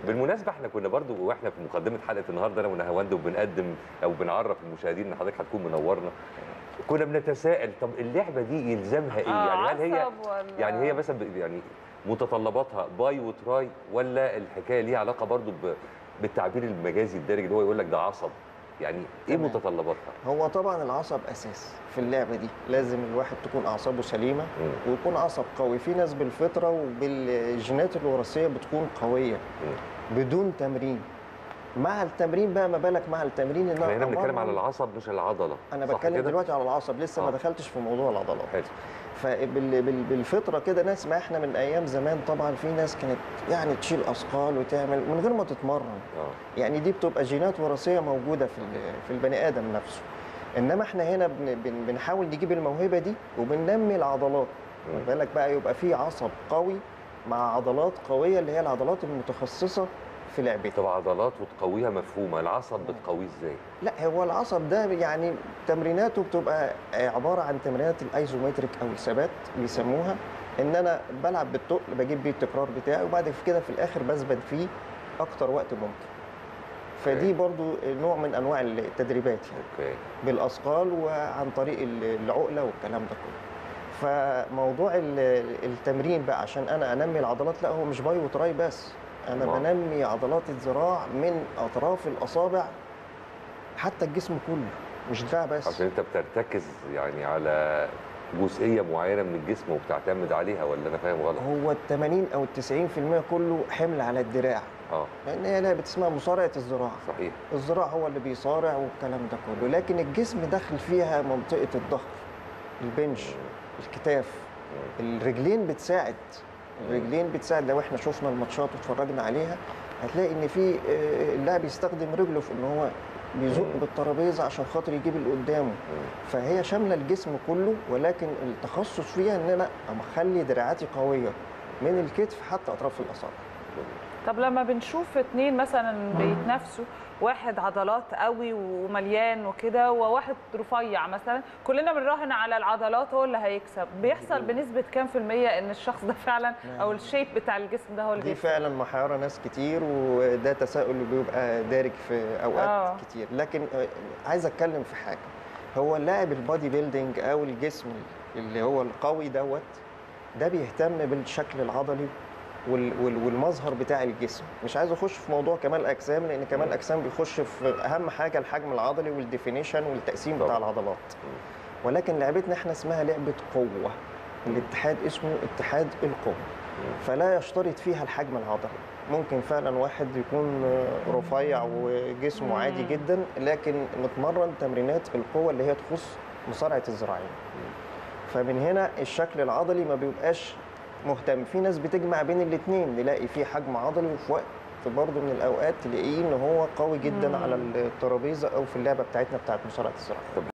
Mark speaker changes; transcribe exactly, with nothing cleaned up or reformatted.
Speaker 1: بالمناسبه احنا كنا برضو واحنا في مقدمه حلقه النهارده انا ونهاوند وبنقدم او بنعرف المشاهدين ان حضرتك هتكون منورنا، كنا بنتساءل طب اللعبه دي يلزمها ايه؟
Speaker 2: آه
Speaker 1: يعني هل هي
Speaker 2: ولا...
Speaker 1: يعني هي مثلا يعني متطلباتها باي وتراي، ولا الحكايه ليها علاقه برضو بالتعبير المجازي الدارج اللي هو يقول لك ده عصب؟ يعني ايه
Speaker 3: تمام.
Speaker 1: متطلباتها؟
Speaker 3: هو طبعا العصب اساس في اللعبه دي، لازم الواحد تكون اعصابه سليمه
Speaker 1: م.
Speaker 3: ويكون عصب قوي. في ناس بالفطره وبالجينات الوراثيه بتكون قويه م. بدون تمرين. مع التمرين بقى، ما بالك مع التمرين ان
Speaker 1: احنا هنا بنتكلم على العصب مش العضله.
Speaker 3: انا بتكلم دلوقتي على العصب، لسه آه. ما دخلتش في موضوع العضلات.
Speaker 1: حلو.
Speaker 3: فبالفطره كده ناس، ما احنا من ايام زمان طبعا في ناس كانت يعني تشيل اثقال وتعمل من غير ما تتمرن. آه. يعني دي بتبقى جينات وراثيه موجوده في في البني ادم نفسه. انما احنا هنا بن بنحاول نجيب الموهبه دي وبننمي العضلات. خد بالك بقى، يبقى في عصب قوي مع عضلات قويه اللي هي العضلات المتخصصه في لعبتها.
Speaker 1: طب عضلات وتقويها مفهومه، العصب بتقويه ازاي؟
Speaker 3: لا، هو العصب ده يعني تمريناته بتبقى عباره عن تمرينات الايزومتريك او الثبات بيسموها، ان انا بلعب بالتقل بجيب بيه التكرار بتاعي وبعد كده في الاخر بثبت فيه اكتر وقت ممكن. فدي برضو نوع من انواع التدريبات يعني.
Speaker 1: اوكي.
Speaker 3: بالاثقال وعن طريق العقله والكلام ده كله. فموضوع التمرين بقى عشان انا انمي العضلات، لا هو مش باي وتراي بس، انا مم. بنمي عضلات الذراع من اطراف الاصابع حتى الجسم كله، مش دراع بس.
Speaker 1: عشان انت بترتكز يعني على جزئيه معينه من الجسم وبتعتمد عليها، ولا انا فاهم غلط؟
Speaker 3: هو ال ثمانين او ال تسعين في المية كله حمل على الدراع.
Speaker 1: اه
Speaker 3: لان هي لعبه اسمها مصارعه الذراع.
Speaker 1: صحيح.
Speaker 3: الذراع هو اللي بيصارع والكلام ده كله، لكن الجسم داخل فيها منطقه الظهر، البنج، مم. الكتاف، مم. الرجلين بتساعد. الرجلين بتساعد. لو احنا شفنا الماتشات واتفرجنا عليها هتلاقي ان في اللاعب يستخدم رجله في ان هو بيزق بالترابيزه عشان خاطر يجيب اللي قدامه. فهي شامله الجسم كله، ولكن التخصص فيها ان انا اخلي دراعاتي قويه من الكتف حتى اطراف الاصابع.
Speaker 2: طب لما بنشوف اتنين مثلا بيتنافسوا، واحد عضلات قوي ومليان وكده وواحد رفيع مثلا، كلنا بنراهن على العضلات هو اللي هيكسب، بيحصل بنسبه كام في الميه ان الشخص ده فعلا او الشيب بتاع الجسم ده هو اللي
Speaker 3: دي
Speaker 2: بيكسب؟
Speaker 3: فعلا محيره ناس كتير، وده تساؤل اللي بيبقى دارج في اوقات آه. كتير. لكن عايز اتكلم في حاجه، هو اللاعب البادي بيلدينج او الجسم اللي هو القوي دوت، ده بيهتم بالشكل العضلي والمظهر بتاع الجسم. مش عايز اخش في موضوع كمال الاجسام، لان كمال الاجسام بيخش في اهم حاجه الحجم العضلي والديفينيشن والتقسيم بتاع العضلات. ولكن لعبتنا احنا اسمها لعبه قوه، الاتحاد اسمه اتحاد القوه، فلا يشترط فيها الحجم العضلي. ممكن فعلا واحد يكون رفيع وجسمه عادي جدا لكن متمرن تمرينات القوه اللي هي تخص مصارعه الذراعين. فمن هنا الشكل العضلي ما بيبقاش مهتم. في ناس بتجمع بين الاثنين، نلاقي فيه حجم عضلي وفي وقت برضه من الاوقات تلاقيه ان هو قوي جدا مم. على الترابيزه او في اللعبه بتاعتنا بتاعت مصارعه الذراعين.